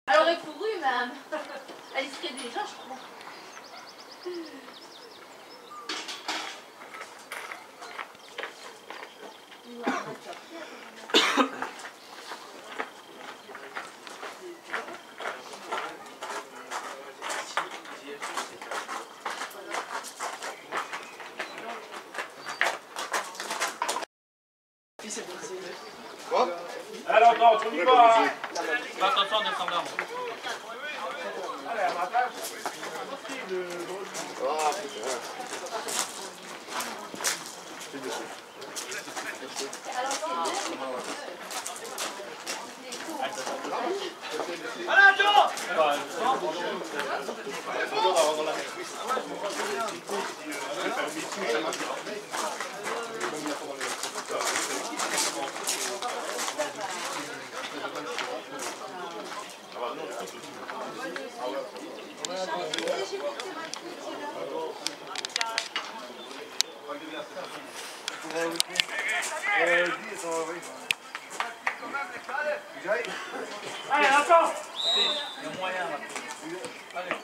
Elle aurait couru, même. Elle serait déjà, je crois. Quoi? Alors, non, tu n'y vas, hein. Attention, descendant. Allez, à ma place. Ah, putain. C'est dessus. Allez, Joe! Allez, attends. Il y a moyen là. Allez.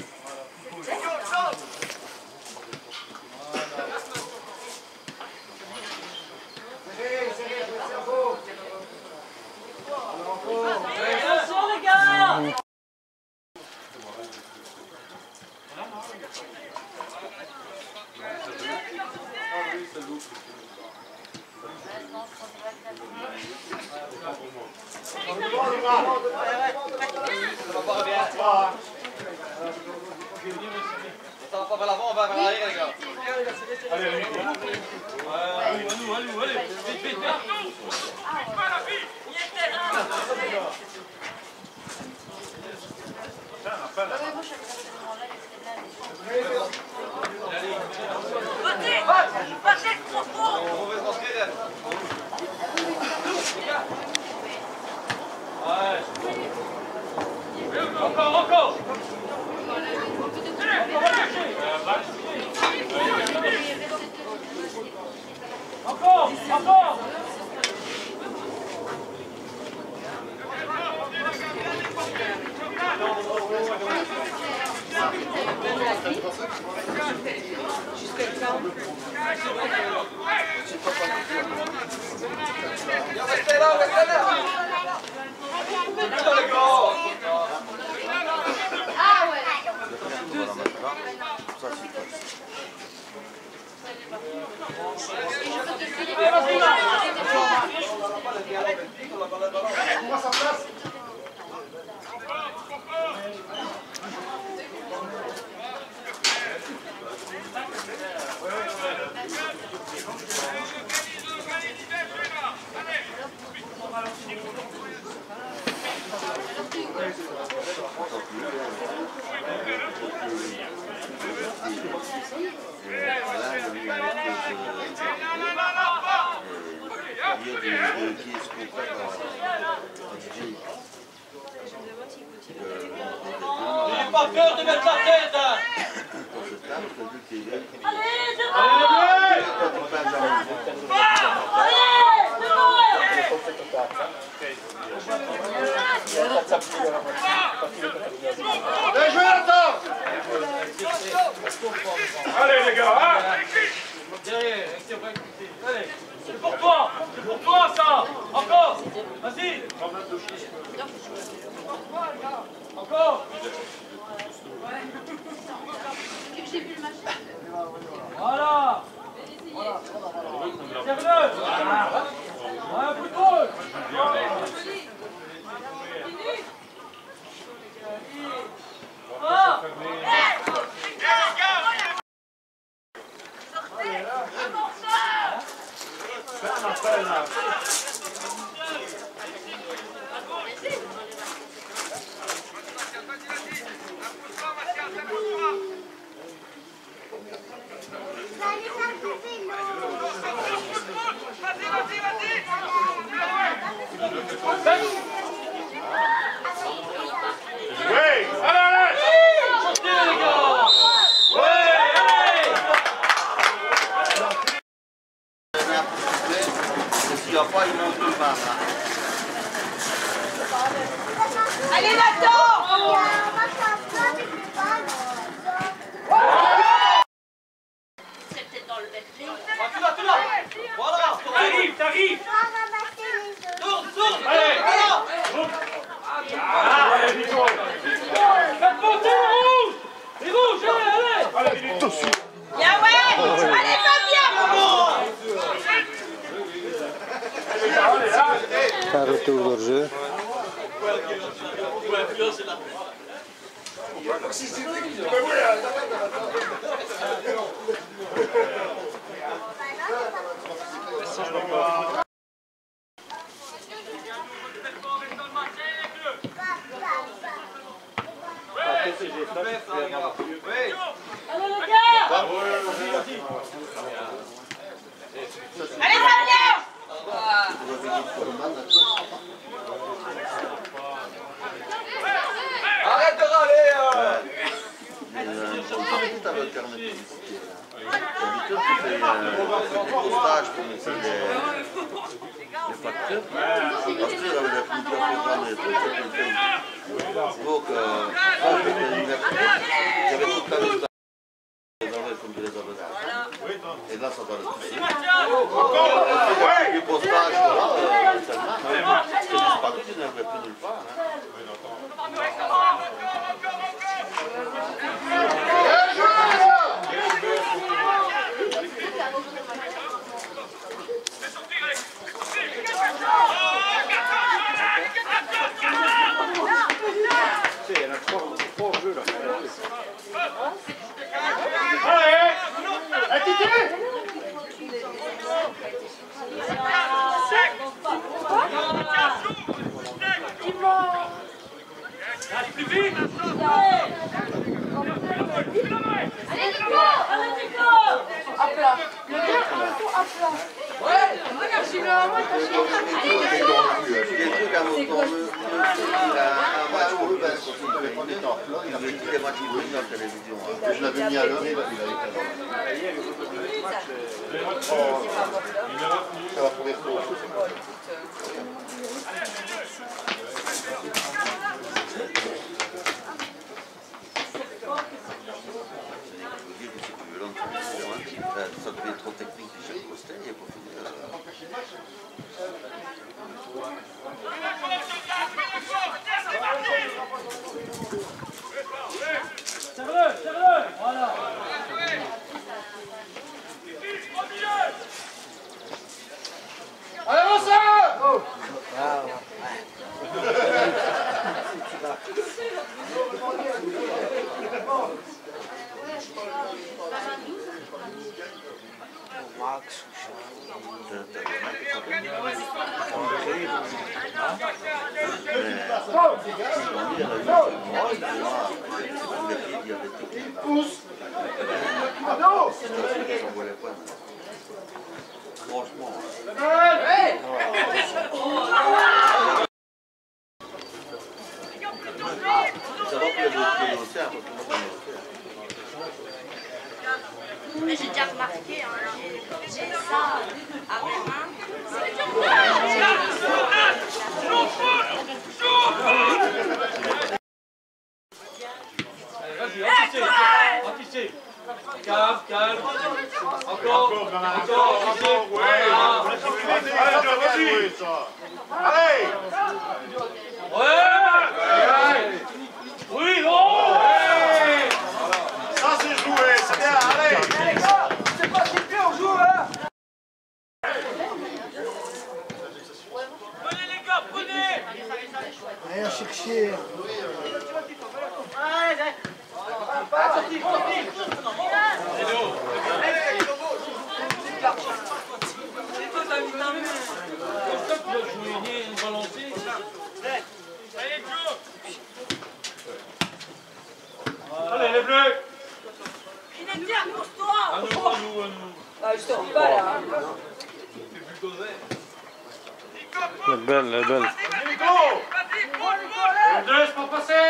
Attention les gars! Ça va pas vers l'avant, on va vers l'arrière les gars. Allez, allez. Allez, vite, vite, Encore. Encore. Restez là. Ah ouais. N'ayez pas peur de mettre la tête. Allez, les gars, hein. Derrière, allez, c'est pour toi ça. Encore, vas-y. Encore. J'ai vu le machin. Voilà. Serre-le. Un coup de boule. Ah. Fais un appel, là. Oui, allez. Sortez les gars. Ouais, allez. S'il n'y a pas, il manque le vin là. Allez, Nathan! C'est peut-être dans le Bentley. Tu l'as. Voilà. T'arrives. Tourne. Allez. Allez, Nico. Faites monter les rouges, allez. Allez, Nico. Bien, ouais! Allez, Fabien! Un retour de jeu. Allez, Fabien! Arrête de râler. Et là, ça va le toucher. Ouais. Le postage, voilà, seulement. Parce que les papiers, je n'avais plus nulle part. Il y en a trois jeux là. Allez! Allez, plus vite. À plat. Le gars, à plat. Ouais, regarde, j'ai le moi, Il y a des trucs à mon temps, il a un match pour le bain, il avait dit des matchs dans la télévision. Je l'avais mis à l'heure, il avait c'est la première fois. Ça devient trop technique déjà pour Stèle, il n'y a pas fini. Serre-le. Voilà. Allez, mon sang! Max. Franchement. Ça va plus le dossier, parce que moi, ça Mais j'ai déjà remarqué, hein, j'ai ça à mes mains. Allez, vas-y, anticipe. Calme. Encore, Ouais. Allez, vas-y. Allez! Ouais. Oui, non. Ça, c'est joué, c'est bien, allez! C'est pas si bien, on joue, hein. Prenez les gars, prenez. Rien chercher. Comme ça, tu vas jouer une balancée. Allez, les bleus! Il est bien, pousse-toi! À nous. Je te dis pas là. Elle est belle, elle est belle. Nico! Ne laisse pas passer!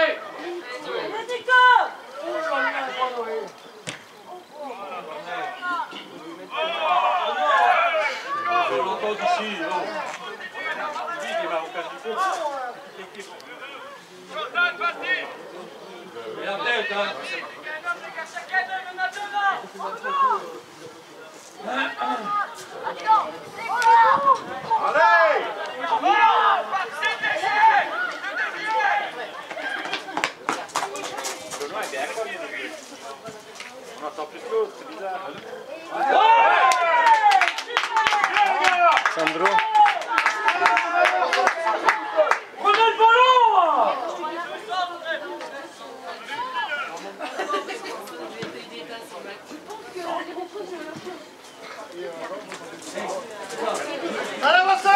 On l'entend d'ici. Il va au cas du fond. Et la tête, hein. Allez! On entend plus l'autre, c'est bizarre. Sandro. Prenez le ballon! Allez, Vincent!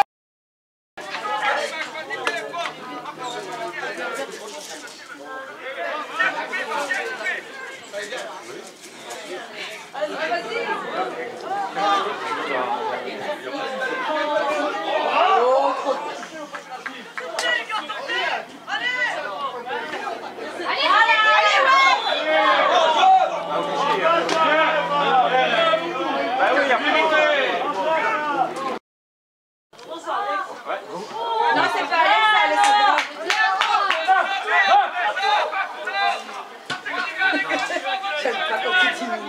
Non, c'est pas elle, ça, Alessandra. J'aime pas quand tu dis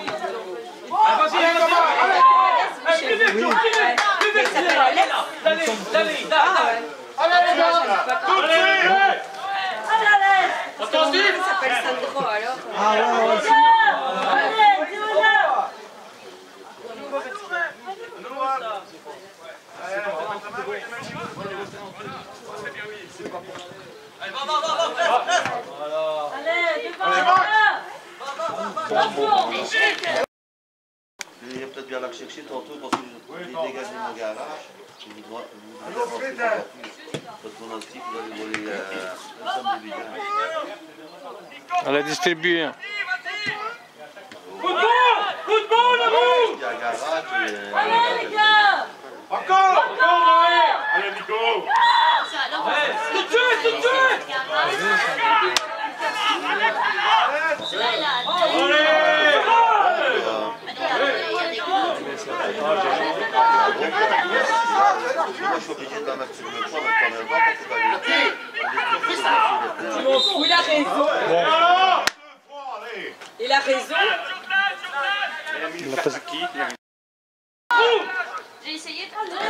Attendu! ça s'appelle Sandro, alors. Ah ouais, Il y a peut-être bien la chercher tantôt parce que j'ai dégagé mon garage. Je dois parce qu'on a aussi pour aller voler le somme du bidon. elle a distribué. Football, à vous! Il y a un garage Encore! Allez, Nico! Tout de suite, tout de suite! Moi, je suis obligé de la mettre sur le toit, mais quand même pas parce que Je m'en fous, il a raison. Il a raison. J'ai essayé de prendre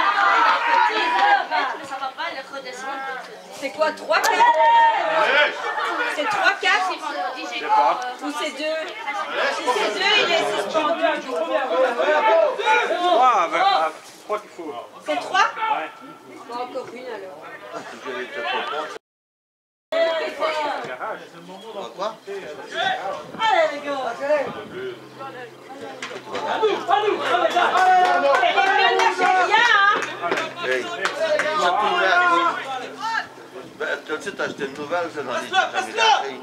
mais ça va pas, elle redescend. C'est quoi, 3, 4? C'est 3, 4? Ou c'est 2? Si c'est 2, il est suspendu. 3 qu'il faut. C'est 3? Bon, encore une alors. je vais peut-être reprendre. Quoi? Allez les gars! Hey, ça pouvait arriver. Ben, tu as acheté une nouvelle, c'est dans les jamais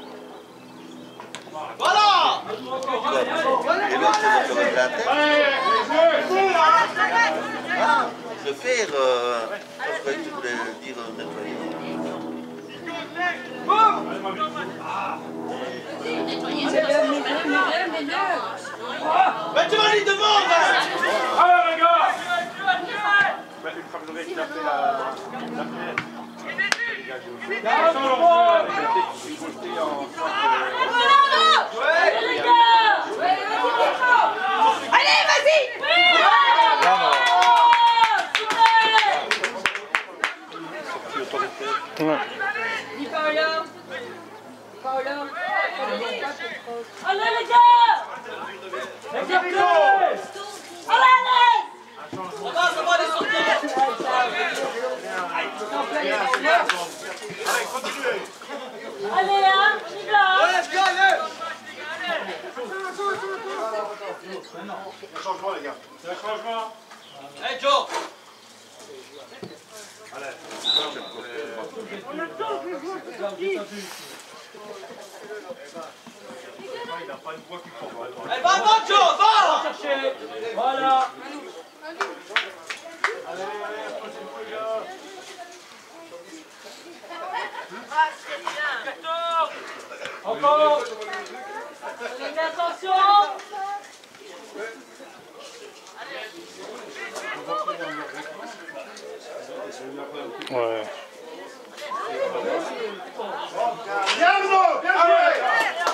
Voilà! Et l'autre, c'est dans le la tête. Ah, je vais faire, parce que tu voulais dire nettoyer. Mais tu vas aller devant, Allez, les gars! une fois que vous avez éclaté la fenêtre. Allez, vas-y! Ouais. Dis Paola. Paola. Allez les gars! Allez, continuez! Allez, hein, les gars! Changement, les gars. C'est un changement. Hey, Joe! Il n'a pas une voix qui prend. Allez, va, Joe, va! Chercher. Voilà. Encore. Faites attention! Ouais. Bien, Bruno! Bien joué!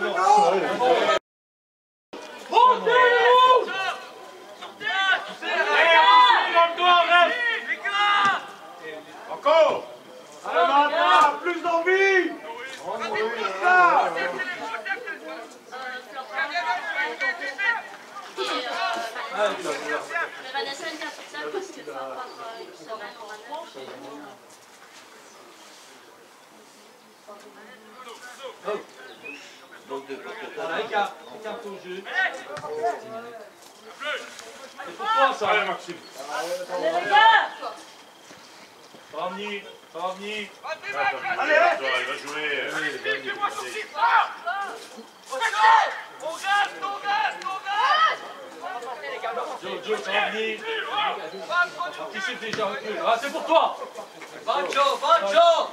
Encore. Allez maintenant, plus d'envie. Mais Vanessa elle vient toute seule parce que ça part une semaine pour un Voilà, écarte ton jeu. C'est pour toi ça. Allez Maxime. Allez les gars. Ça va venir, ça va venir. Allez, il va jouer. Joe, ça va venir. Anticipe déjà, recule. Ah, c'est pour toi. Va Joe.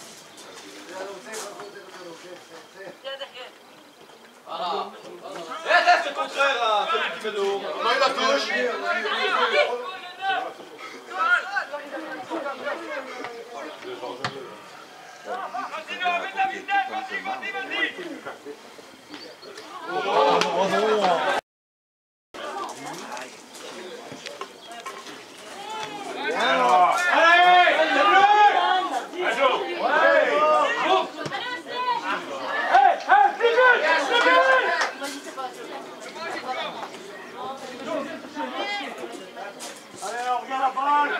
Voilà. Reste le contraire là, celui qui met de haut. Il la touche. allez, on regarde la balle.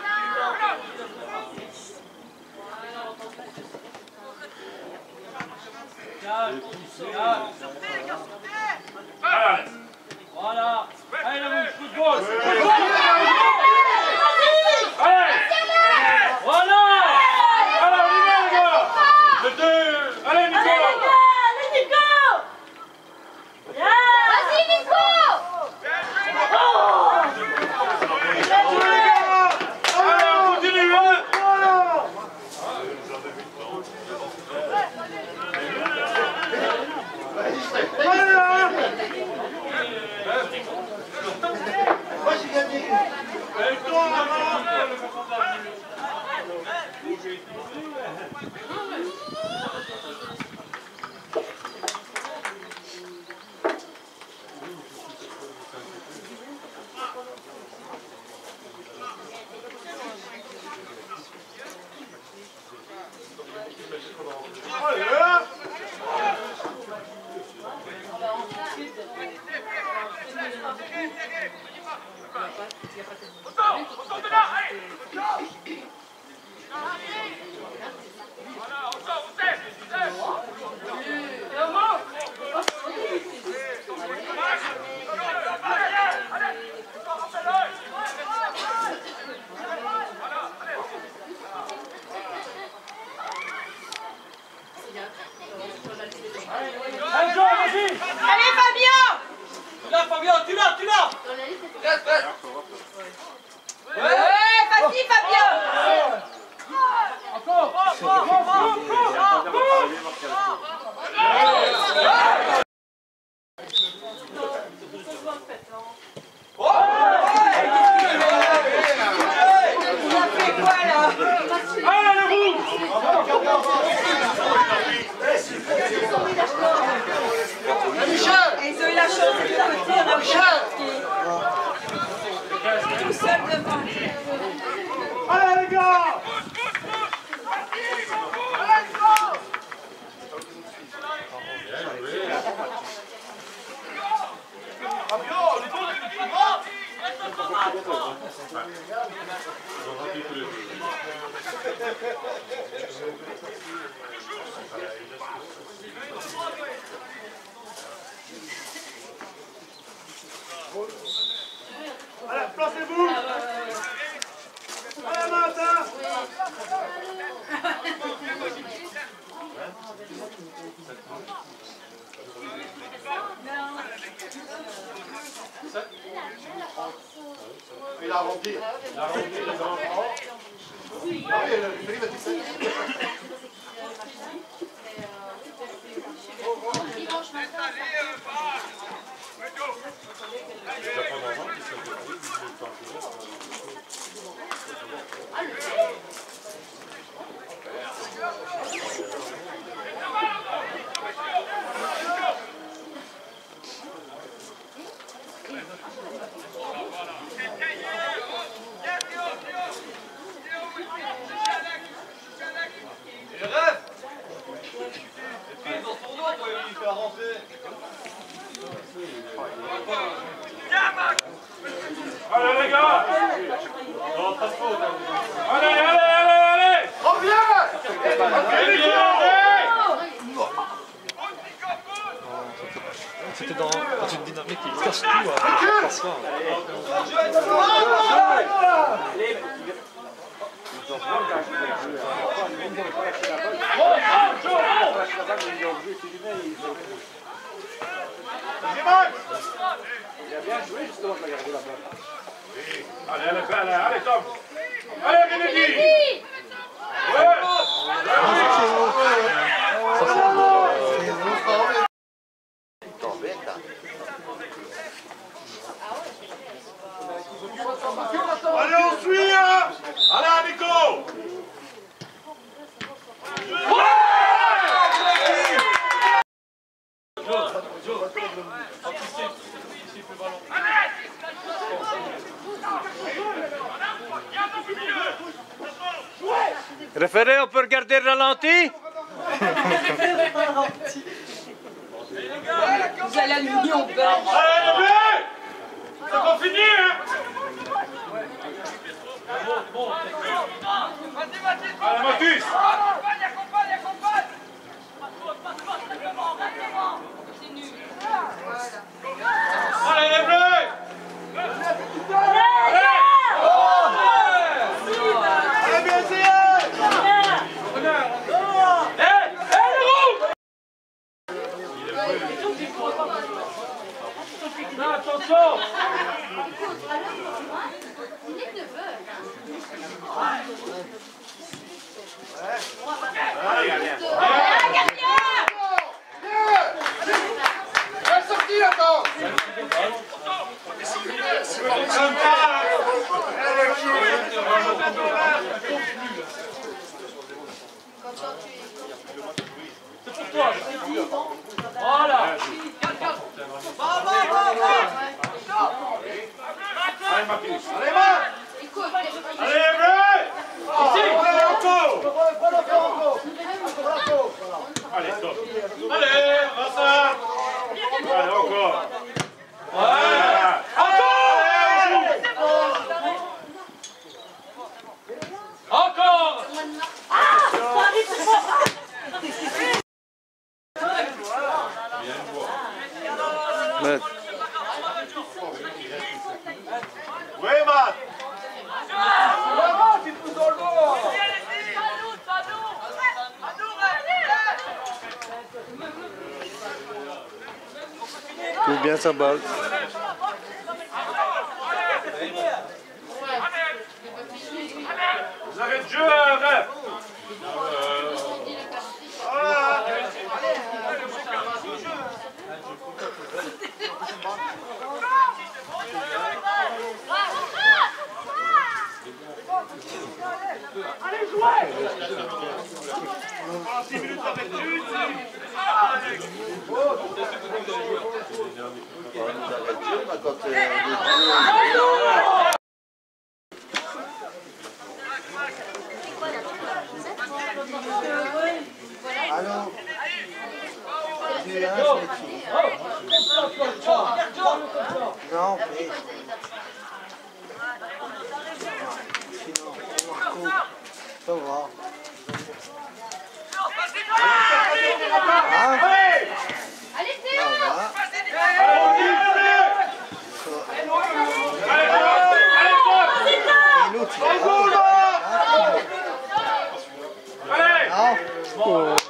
Voilà. Allez, la bouche, coup de gauche. Voilà. Alors, on y va, les gars. Le 2. Allez, Nico. Allez Nico. Vas-y Nico. Allez, on continue, hein. Moi j'ai gagné. Et toi, là-bas. Allez Fabien. Tu l'as, Fabien, tu l'as. Reste. Ouais, vas-y Fabien. Et ils ont eu la chance de tout côté, on a tout seul devant. Allez les gars. Allez, placez-vous. Allez, Martin. Il a rempli. Les enfants. Oui, Philippe a dit ça. Allez les gars! Non, pas de faute. Allez, allez, allez, allez! Reviens! C'était dans une dynamique qui casse tout. Allez, allez, allez, Tom! Allez, Kennedy! Ouais! Allez, on suit, hein! Allez, Nico! Référé, on peut regarder le ralenti? Vous allez allumer au beurre. Allez, le blé! C'est pas fini, hein! Allez, Mathis! Allez, les bleus! Allez, bien essayé! Attention! Voilà. Allez, Marquis! Allez, Marc! Allez, bleu! Allez, encore! Allez, stop! Allez, Vincent! Allez, encore! Voilà! Encore. Mais, Oui, Matt! tout bien sa balle. Vous avez le jeu, ref! Allez, jouez! 6 minutes avec une. Allô? Non, mais... Sinon, Marco, ça va. Hein? Allez! Ça va. Et l'autre, il va. Non.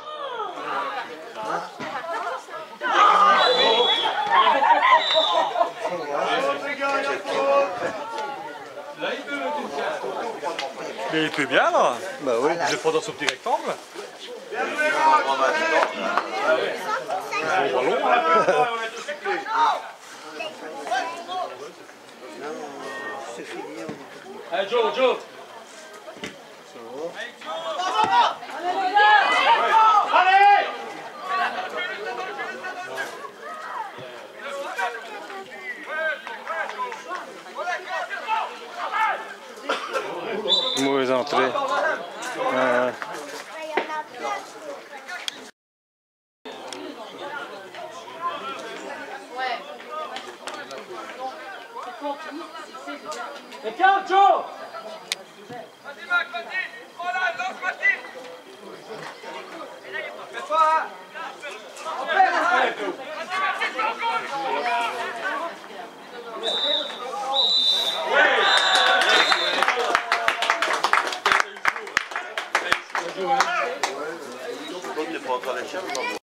Mais il peut bien là. Bah oui. Vous êtes pas dans ce petit rectangle. C'est fini. Allez, Joe, Joe. Allez! Mauvaise entrée. Et tiens, Joe! Vas-y, Mac, vas-y. Oh là, lance, vas-y. Fais-toi, hein. L'autre n'est pas encore les chiens,